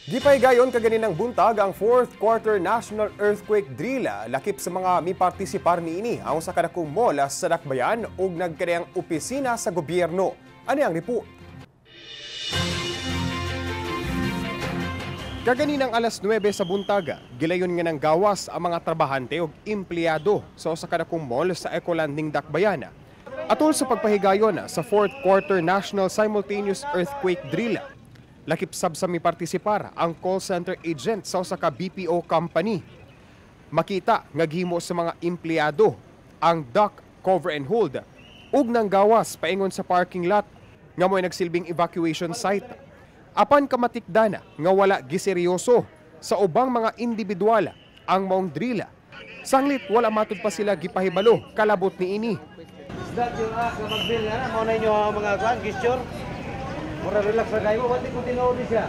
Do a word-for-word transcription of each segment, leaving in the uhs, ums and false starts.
Gipaygayon kaganinang buntag ang fourth Quarter National Earthquake Drill. Lakip sa mga mipartisipar niini ang usa ka dakong mall sa Dakbayan ug nagkadayang opisina sa gobyerno. Ani ang report? Kaganinang alas nuwebe sa buntaga, gilayon nga ng gawas ang mga trabahante ug empleyado sa usa ka dakong mall sa Ecolanding Dakbayan. Atol sa pagpahigayon sa fourth Quarter National Simultaneous Earthquake Drill. Lakip sab sa mipartisipar ang call center agent sa usa ka B P O company. Makita nga gihimo sa mga empleyado ang duck cover and hold ug nang gawas paingon sa parking lot nga mo'y nagsilbing evacuation site. Apan kamatikdana nga wala giseryoso sa ubang mga individual ang maong drill. Sanglit wala matud pa sila gipahibalo kalabot niini. Isda yung ah, kapag drill nga na, mauna nyo ang mga kwan, gesture. Mura relax na kayo, wati ko tinood siya.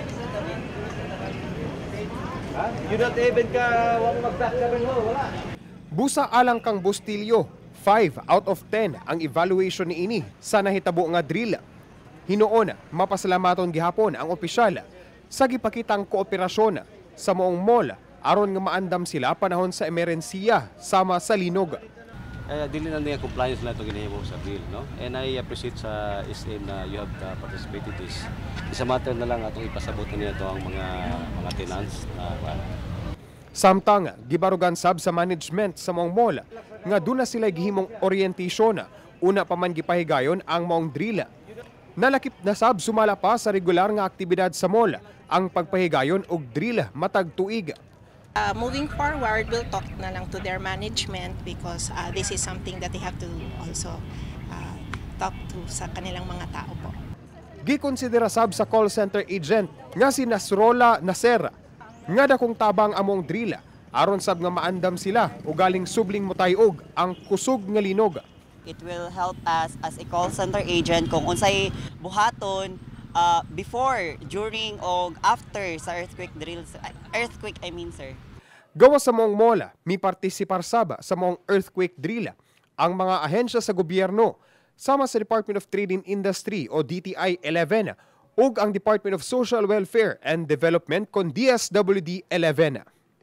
Ha? You don't even ka, wang magdak ka rin mo, wala. Busa alang kang Bustilyo, five out of ten ang evaluation ni ini sa nahitabo nga drill. Hinoon, mapasalamaton gihapon ang opisyal sa gipakitang kooperasyon sa moong mall aron nga maandam sila panahon sa emerhensiya sama sa linog. Uh, dili na niya compliance na ito ginahimo sa bill, no? And I appreciate sa S M na you have uh, participated this. Isa matter na lang atong ipasabot niya ito ang mga mga tenants na uh, Samtang gibarugan sab sa management sa moong mall nga duna sila gihimong orientation una pa man gipahigayon ang moong drill. Nalakip na sab sumala pa sa regular nga aktibidad sa mall ang pagpahigayon og drill matag tuig. Uh, moving forward, we'll talk na lang to their management because uh, this is something that they have to also uh, talk to sa kanilang mga tao po. Gikonsidera sab sa call center agent nga si Nasrola Nasser nga dakong tabang among drill aron sab nga maandam sila o galing subling motayog ang kusog nga linog. It will help us as a call center agent kung unsay buhaton uh, before, during o after sa earthquake drills. Earthquake, I mean, sir. Gawa sa moong mola, mi partisipar saba sa moong earthquake drill ang mga ahensya sa gobyerno sama sa Department of Trade and Industry o D T I eleven ug ang Department of Social Welfare and Development kon D S W D eleven.